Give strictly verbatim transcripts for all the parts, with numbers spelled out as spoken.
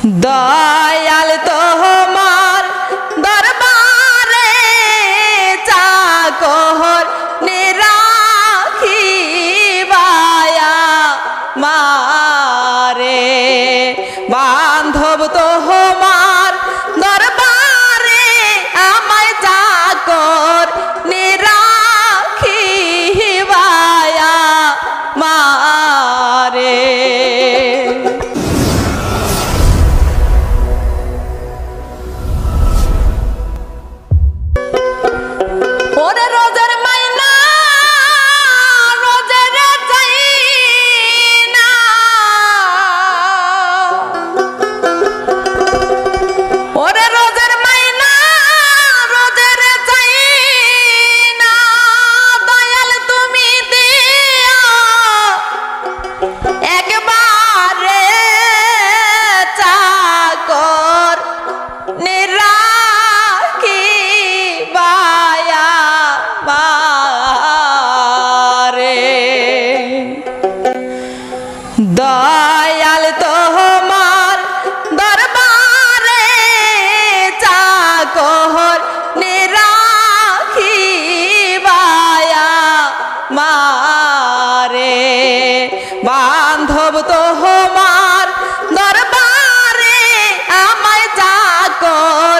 দয়াল তোমার দরবারে চাকর নিরাখিবায়া মারে বান্ধব তোমার দরবারে আমায় চাকর নিরাখিবায়া মারে। দয়াল তোমার দরবারে চাকর নিরাখিবায়া মারে বান্ধব তোমার দরবারে আমায় চাকর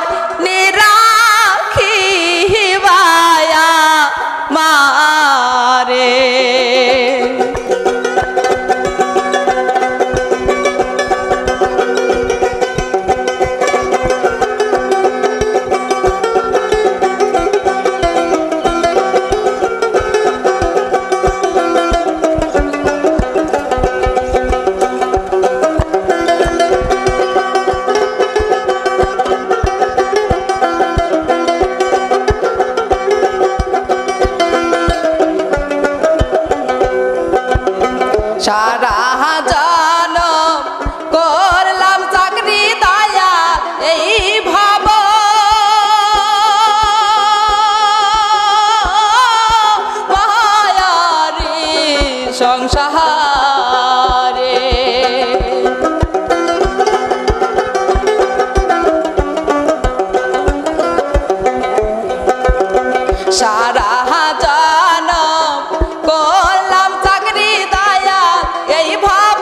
নিরাখিবায়া মারে। সারা জনম করলাম চাকরি দয়া এই ভাব মায়ারি সংসারে সারা জনম করলাম চাকরি দয়া এই ভাব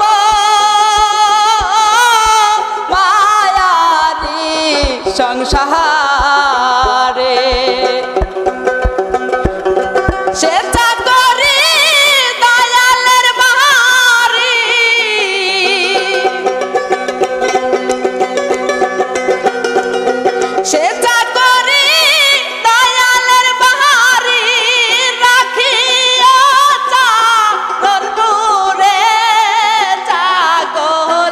মায়ারি সংসারে সে চাকরি দয়ালের বাহারি সে চাকরি দয়ালের বাহারি রাখিয়া চাকরে চাকর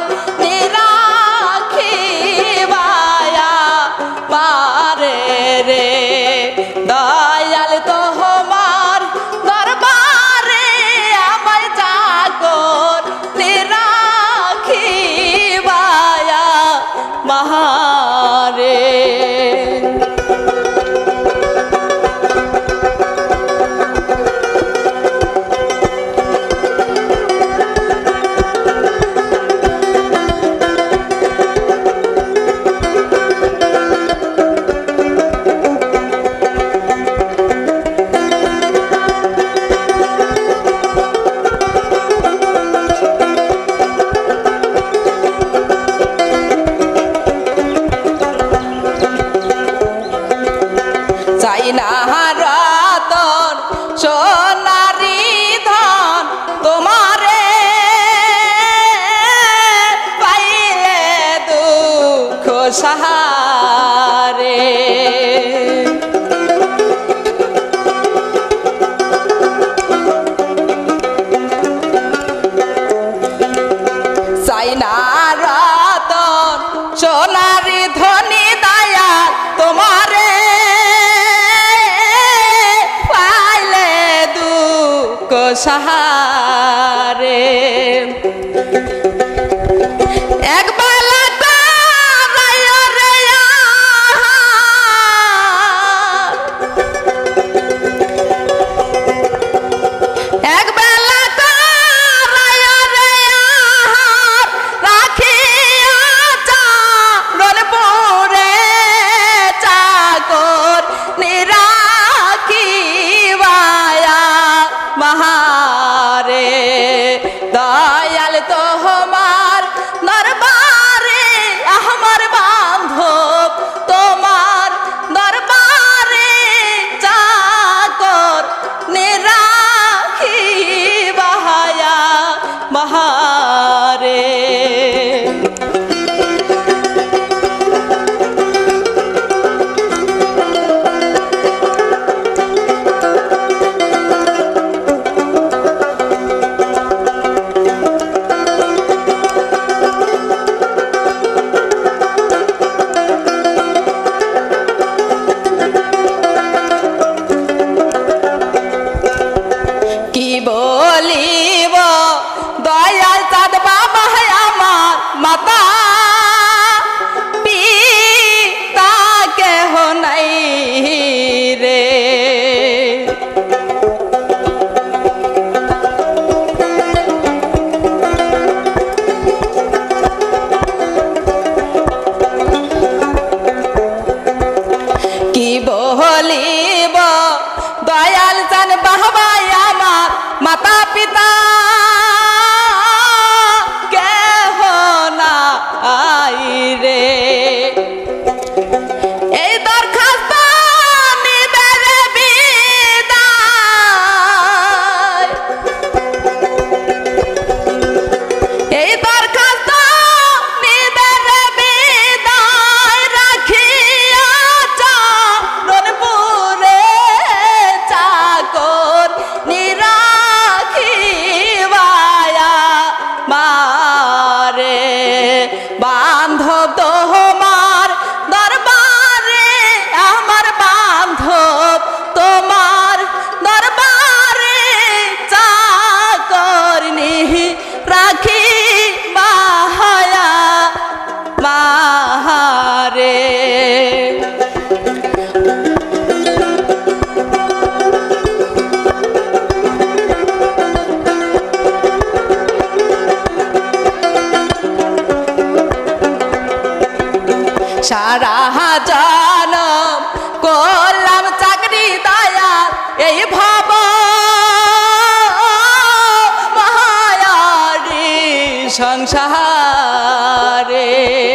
নিরাখিবায়া পারে রে দয়াল তোমার দরবারে আমায় চাকর নিরাখিবায়া মারে। চাই না রতন সোনারি ধন তোমারে পাইলে দুঃখ সাহারে চাই না রতন সোনারি ধনী দয়া তোমারে পাইলে দুঃখ সাহারে একবার রাখিয়া বান্ধব তোমার দরবারে আমার বান্ধব তোমার দরবারে চাকরনি রাখি মাহায়া মাহারে সারা জনম করলাম চাকরি দয়াল এই ভাব মায়ারি সংসারে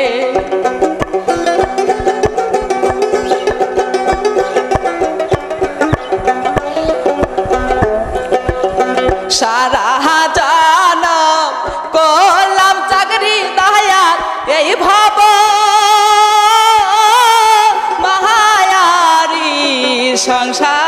সারা জনম করলাম চাকরি দয়াল এই ভাব সংসার